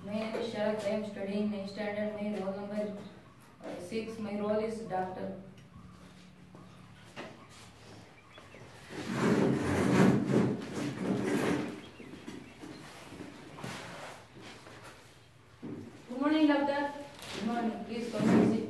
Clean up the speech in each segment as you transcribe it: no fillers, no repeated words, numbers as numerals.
My name is Sharat. I am studying 9th standard. My roll number 6. My role is doctor. Good morning, doctor. Good morning. Please come and sit.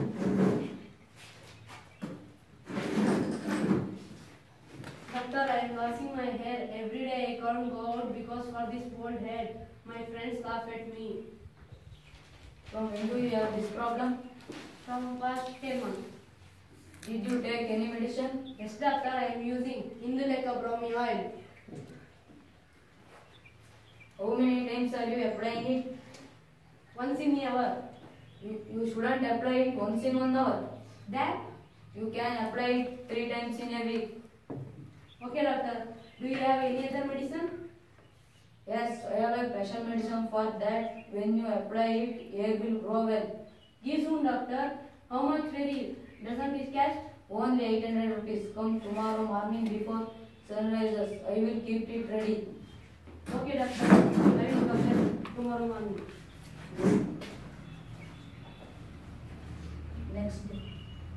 Doctor, I am washing my hair. Every day I can't go out because for this bald head. My friends laugh at me. From when do you have this problem? From past 10 months. Did you take any medicine? Yes, doctor, I am using Indulekha bromine oil. How many times are you applying it? Once in an hour. You shouldn't apply it once in 1 hour. That? You can apply it 3 times in a week. Okay, doctor. Do you have any other medicine? Yes, I have a special medicine for that. When you apply it, hair will grow well. Give soon, doctor. How much very? Doesn't it catch? Only 800 rupees. Come tomorrow morning before sun rises. I will keep it ready. Okay, doctor. I will come back tomorrow morning. Next day.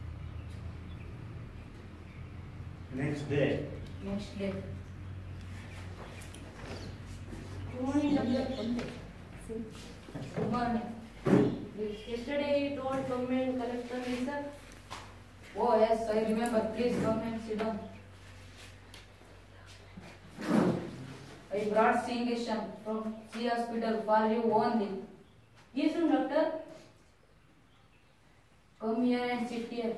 Next day. Next day. Good morning, doctor. Good morning. Yesterday you told come and collect the medicine. Oh yes, I remember. Please come and sit down. I brought Singation from C hospital for you only. Give soon, doctor. Come here and sit here.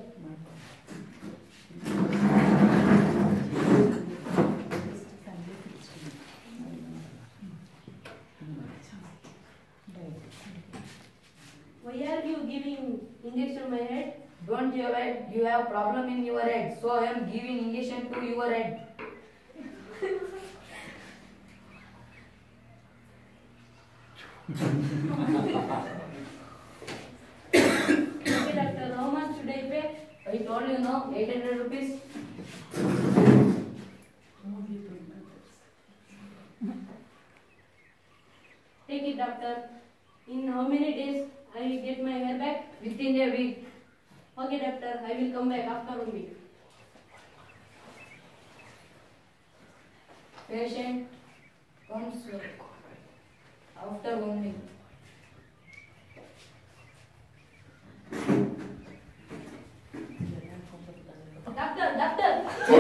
Why are you giving injection on my head? Don't you have problem in your head, so I am giving injection to your head. Okay, doctor. How much should I pay? I told you no, 800 rupees. Take it, doctor. In how many days I will get my hair back? Within a week. Okay, doctor. I will come back after 1 week. Patient comes after 1 week. Doctor.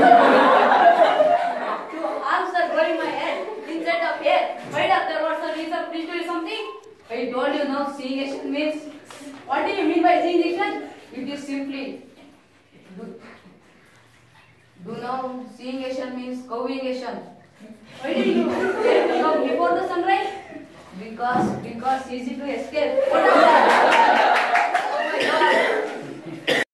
Your arms are growing my head instead of hair. Why, doctor? What's the reason? Please do something. I told you no, Singation means What do you mean by injection? it is simply do now. Singation means cowingation. Why did you get up before the sunrise? Because easy to escape. What is that?